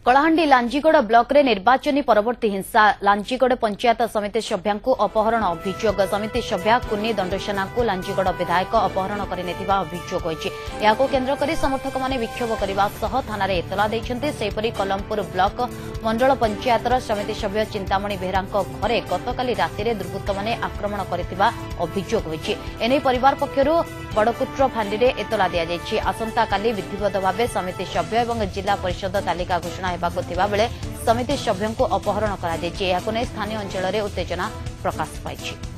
Kalahandi लांजीगड़ block रे निर्वाचनी परवर्ती हिंसा लांजीगड़ पंचायत समिति सभ्या अपहरण अभियोग समिति सभ्या कुन्नी दंडसेना को लांजीगड़ विधायक अपहरण करनेथिबा अभियोग होईछि। याको केन्द्र करी समर्थक माने विक्षोभ करबा सह थाना रे एतला दैछन्ते। सेपरि कलमपुर ब्लॉक मंडल पंचायतर समिति सभ्य चिंतामणि बेहरांको घरे गतकाली राति रे दुर्बृत्त माने आक्रमण करथिबा अभियोग होईछि। एनै परिवार पक्षरु बड़कुट्र फांडी रे एतला दिया जायछि। आसंता काली विधिवत भावे समिति सभ्य एवं जिला परिषद तालिका घोषणा हेबाको थिबा बेले समिति सभ्यंको अपहरण करा जायछि। याको नै स्थानीय अंचल रे उत्तेजना प्रकाश पाइछि।